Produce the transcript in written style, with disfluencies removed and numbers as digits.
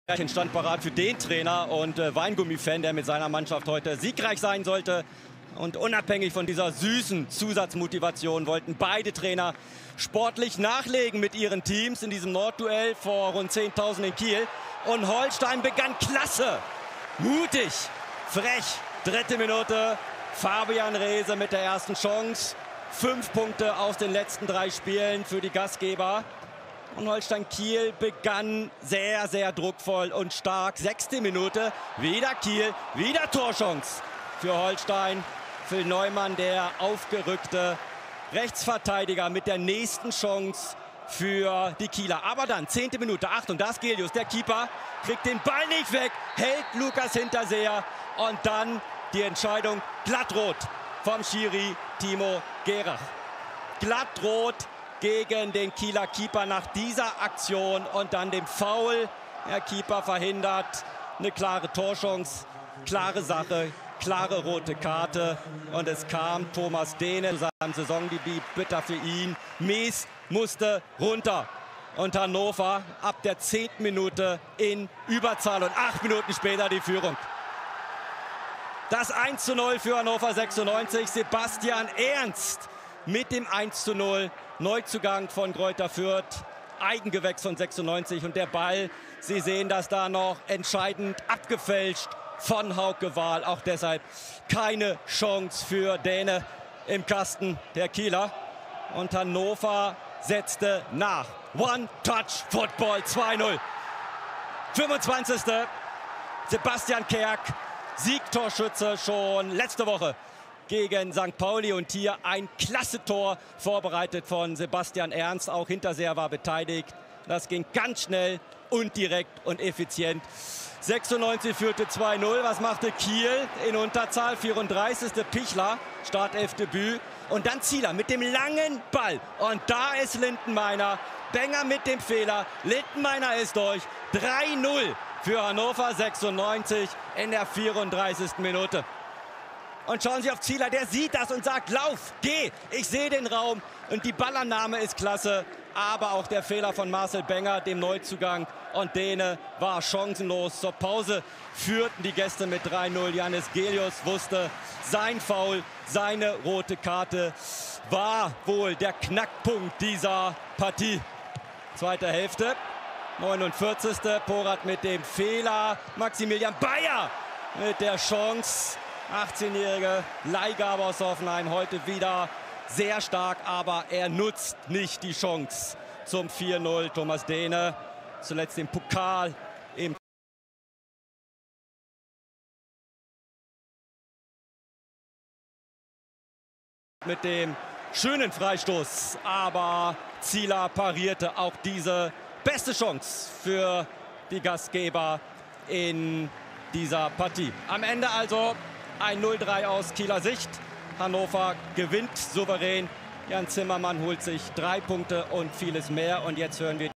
Stand parat für den Trainer und Weingummi-Fan, der mit seiner Mannschaft heute siegreich sein sollte. Und unabhängig von dieser süßen Zusatzmotivation wollten beide Trainer sportlich nachlegen mit ihren Teams in diesem Nordduell vor rund 10.000 in Kiel. Und Holstein begann klasse, mutig, frech. 3. Minute, Fabian Reese mit der ersten Chance. 5 Punkte aus den letzten 3 Spielen für die Gastgeber. Und Holstein Kiel begann sehr, sehr druckvoll und stark. 6. Minute, wieder Kiel, wieder Torchance für Holstein. Phil Neumann, der aufgerückte Rechtsverteidiger mit der nächsten Chance für die Kieler. Aber dann, 10. Minute, Achtung, da ist Gelius, der Keeper, kriegt den Ball nicht weg, hält Lukas Hinterseher und dann die Entscheidung glattrot vom Schiri Timo Gerach. Glattrot gegen den Kieler Keeper nach dieser Aktion und dann dem Foul. Der Keeper verhindert eine klare Torchance, klare Sache, klare rote Karte. Und es kam Thomas Dehne zu seinem Saisondebüt, bitter für ihn. Mies musste runter. Und Hannover ab der 10. Minute in Überzahl und 8 Minuten später die Führung. Das 1:0 für Hannover 96. Sebastian Ernst mit dem 1:0. Neuzugang von Greuther Fürth, Eigengewächs von 96 und der Ball, Sie sehen das da noch, entscheidend abgefälscht von Hauke Wahl. Auch deshalb keine Chance für Däne im Kasten der Kieler. Und Hannover setzte nach. One-Touch-Football 2:0. 25. Sebastian Kerk, Siegtorschütze schon letzte Woche gegen St. Pauli und hier ein klasse Tor vorbereitet von Sebastian Ernst. Auch Hinterseher war beteiligt. Das ging ganz schnell und direkt und effizient. 96 führte 2:0. Was machte Kiel in Unterzahl? 34. Pichler, Startelfdebüt. Und dann Zieler mit dem langen Ball. Und da ist Lindenmeiner. Benger mit dem Fehler. Lindenmeiner ist durch. 3:0 für Hannover 96 in der 34. Minute. Und schauen Sie auf Zieler, der sieht das und sagt, lauf, geh, ich sehe den Raum. Und die Ballannahme ist klasse, aber auch der Fehler von Marcel Benger, dem Neuzugang. Und Däne war chancenlos. Zur Pause führten die Gäste mit 3:0. Janis Gelius wusste, sein Foul, seine rote Karte war wohl der Knackpunkt dieser Partie. Zweite Hälfte, 49. Porat mit dem Fehler. Maximilian Bayer mit der Chance. 18-jährige Leihgabe aus Hoffenheim, heute wieder sehr stark, aber er nutzt nicht die Chance zum 4:0. Thomas Dehne, zuletzt den Pokal im mit dem schönen Freistoß, aber Zieler parierte auch diese beste Chance für die Gastgeber in dieser Partie. Am Ende also ein 0:3 aus Kieler Sicht. Hannover gewinnt souverän. Jan Zimmermann holt sich 3 Punkte und vieles mehr. Und jetzt hören wir